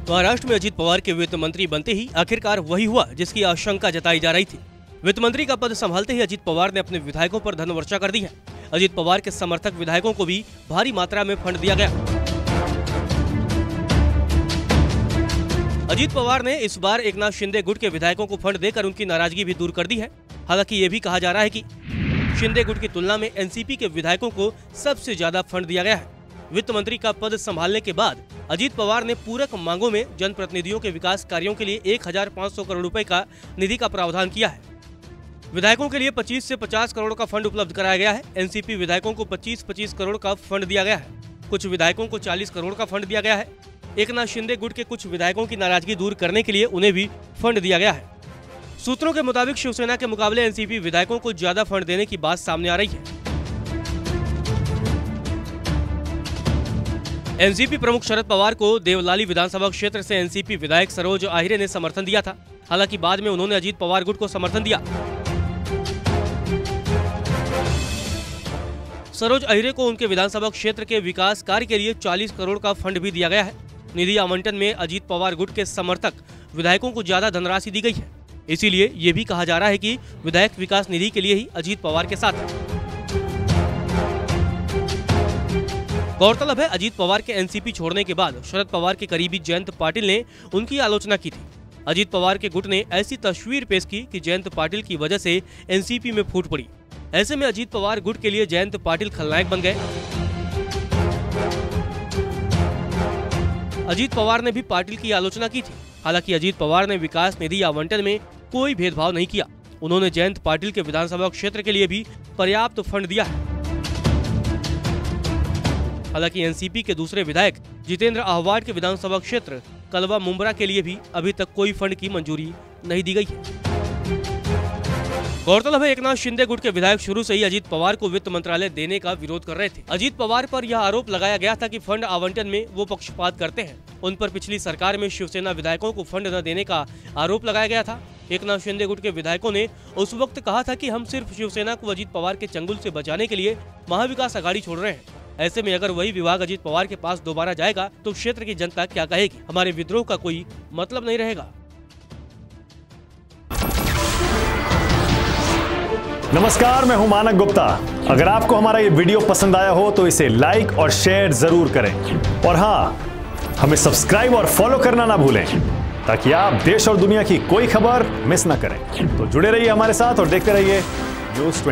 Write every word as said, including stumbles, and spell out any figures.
महाराष्ट्र में अजीत पवार के वित्त मंत्री बनते ही आखिरकार वही हुआ जिसकी आशंका जताई जा रही थी। वित्त मंत्री का पद संभालते ही अजीत पवार ने अपने विधायकों पर धन वर्षा कर दी है। अजीत पवार के समर्थक विधायकों को भी भारी मात्रा में फंड दिया गया। अजीत पवार ने इस बार एकनाथ शिंदे गुट के विधायकों को फंड देकर उनकी नाराजगी भी दूर कर दी है। हालांकि ये भी कहा जा रहा है कि शिंदे गुट की तुलना में एनसीपी के विधायकों को सबसे ज्यादा फंड दिया गया है। वित्त मंत्री का पद संभालने के बाद अजीत पवार ने पूरक मांगों में जनप्रतिनिधियों के विकास कार्यों के लिए एक हजार पाँच सौ करोड़ रुपए का निधि का प्रावधान किया है। विधायकों के लिए पच्चीस से पचास करोड़ का फंड उपलब्ध कराया गया है। एनसीपी विधायकों को पच्चीस पच्चीस करोड़ का फंड दिया गया है। कुछ विधायकों को चालीस करोड़ का फंड दिया गया है। एकनाथ शिंदे गुट के कुछ विधायकों की नाराजगी दूर करने के लिए उन्हें भी फंड दिया गया है। सूत्रों के मुताबिक शिवसेना के मुकाबले एनसीपी विधायकों को ज्यादा फंड देने की बात सामने आ रही है। एनसीपी प्रमुख शरद पवार को देवलाली विधानसभा क्षेत्र से एनसीपी विधायक सरोज आहिरे ने समर्थन दिया था। हालांकि बाद में उन्होंने अजीत पवार गुट को समर्थन दिया। सरोज आहिरे को उनके विधानसभा क्षेत्र के विकास कार्य के लिए चालीस करोड़ का फंड भी दिया गया है। निधि आवंटन में अजीत पवार गुट के समर्थक विधायकों को ज्यादा धनराशि दी गई है। इसीलिए ये भी कहा जा रहा है कि विधायक विकास निधि के लिए ही अजीत पवार के साथ है। गौरतलब है, अजीत पवार के एनसीपी छोड़ने के बाद शरद पवार के करीबी जयंत पाटिल ने उनकी आलोचना की थी। अजीत पवार के गुट ने ऐसी तस्वीर पेश की कि जयंत पाटिल की वजह से एनसीपी में फूट पड़ी। ऐसे में अजीत पवार गुट के लिए जयंत पाटिल खलनायक बन गए। अजीत पवार ने भी पाटिल की आलोचना की थी। हालांकि अजीत पवार ने विकास निधि आवंटन में कोई भेदभाव नहीं किया। उन्होंने जयंत पाटिल के विधानसभा क्षेत्र के लिए भी पर्याप्त फंड दिया है। हालांकि एनसीपी के दूसरे विधायक जितेंद्र आहवाड के विधानसभा क्षेत्र कलवा मुंब्रा के लिए भी अभी तक कोई फंड की मंजूरी नहीं दी गई है। गौरतलब है, एकनाथ शिंदे गुट के विधायक शुरू से ही अजीत पवार को वित्त मंत्रालय देने का विरोध कर रहे थे। अजीत पवार पर यह आरोप लगाया गया था कि फंड आवंटन में वो पक्षपात करते हैं। उन पर पिछली सरकार में शिवसेना विधायकों को फंड न देने का आरोप लगाया गया था। एकनाथ शिंदे गुट के विधायकों ने उस वक्त कहा था कि हम सिर्फ शिवसेना को अजीत पवार के चंगुल से बचाने के लिए महाविकास अघाड़ी छोड़ रहे हैं। ऐसे में अगर वही विभाग अजीत पवार के पास दोबारा जाएगा तो क्षेत्र की जनता क्या कहेगी? हमारे विद्रोह का कोई मतलब नहीं रहेगा। नमस्कार, मैं हूं मानक गुप्ता। अगर आपको हमारा ये वीडियो पसंद आया हो तो इसे लाइक और शेयर जरूर करें। और हाँ, हमें सब्सक्राइब और फॉलो करना ना भूलें ताकि आप देश और दुनिया की कोई खबर मिस ना करें। तो जुड़े रहिए हमारे साथ और देखते रहिए न्यूज़।